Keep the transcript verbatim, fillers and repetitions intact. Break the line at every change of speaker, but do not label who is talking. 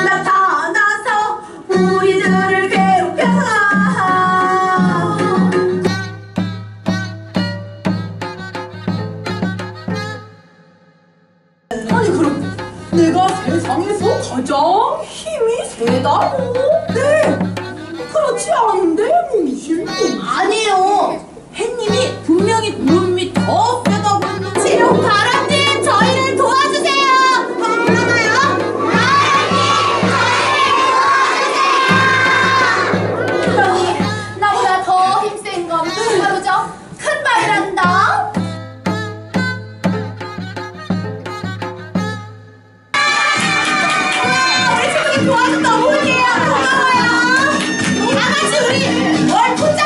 나타나서 우리들을 괴롭혀. 아니 그럼 내가 세상에서 가장 힘이 세다고? 네, 그렇지 않은데 몽실? 아니에요. 햇님이 분명히 구름이 더 세다고 했는데. 지룡 바람님, 저희를 도와주세요. 하나요? 바람님, 저희를 도와주세요. 그러니 나보다 더 힘센 건 바로죠. 큰 바위란다. 우리 친구들 도와줘서 너무 고마워요. 다 같이 우리 월 투자